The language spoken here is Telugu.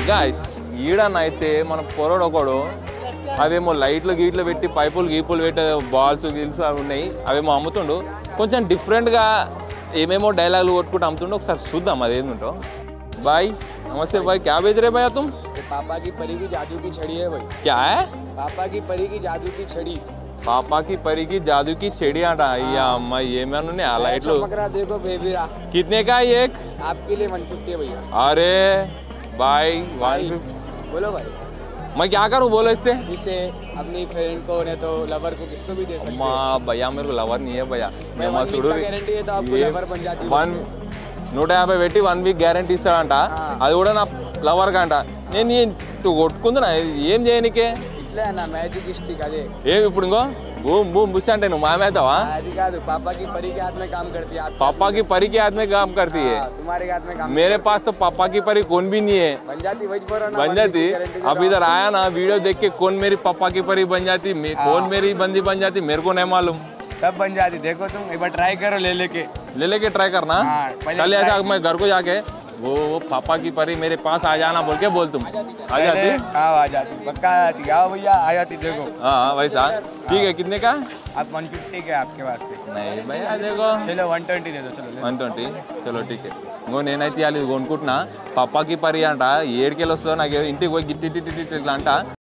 గాయ్స్ ఈడనైతే మన పొరడు ఒకడు అవేమో లైట్లు గీట్లు పెట్టి పైపులు గీపులు పెట్టే బాల్స్ గీల్స్ అవి ఉన్నాయి, అవేమో అమ్ముతుండు. కొంచెం డిఫరెంట్గా ఏమేమో డైలాగులు కొట్టుకుంటూ అమ్ముతుండు. ఒకసారి చూద్దాం అదేంటో. भाई नमस्ते भाई, क्या बेच रहे भैया तुम? पापा की परी की जादू की छड़ी है भाई। क्या है? पापा की परी की जादू की छड़ी। पापा की परी की जादू की छड़ी आटा या अम्मा ये मैंने आ लाइट लो। देखो बेबी कितने का है एक? आपके लिए 150 है भैया। अरे भाई 150 बोलो भाई। मैं क्या करूँ बोलो इससे? इसे अपनी फ्रेंड को ने तो लवर को किसको भी दे सकते हैं। माँ भैया मेरे को लवर नहीं है भैया, मैं गारंटी है तो आपको लवर बन जाती है। 150 పెట్టి 1 వీక్ గ్యారంటీ ఇస్తాడంట, అది కూడా నా లవర్ కంట. నేను కొట్టుకుందా ఏం చేయనికే ఇట్లా నా మ్యాజిక్ స్టిక్ అదే. ఏమి ఇప్పుడు ఇంకో బూమ్ బూమ్ బుస్ అంటే నువ్వు మామేతావా? అది కాదు, पापा की परी के हाथ में काम करती है। पापा की परी के हाथ में काम करती है, तुम्हारे हाथ में काम। मेरे पास तो पापा की परी कौन भी नहीं है। बन जाती वही बोल रहा ना, बन जाती। अब इधर आया ना वीडियो देख के कौन मेरी पापा की परी बन जाती, कौन मेरी बंदी बन जाती मेरे को नहीं मालूम। सब बन जाती, देखो तुम एक बार ट्राई करो, ले लेके ट्राई करना। कल ऐसा मैं घर को जाके वो पापा की परी मेरे पास आ जाना बोल के बोल तुम आ जाती। हाँ आ जाती, पक्का आ जाती। आओ भैया आ जाती, देखो। हाँ वैसा ठीक है। कितने का? आप 150 के आपके वास्ते। नहीं भैया देखो चलो 120 दे दो। चलो 120 चलो ठीक है. ఇంకో నేనైతే ఇవాళ ఇది కొనుక్కుంటున్నా. పప్పాకి పరి అంట 7 కిలో వస్తుందో నాకు ఇంటికి పోయి గిట్టి ఇట్లా అంట.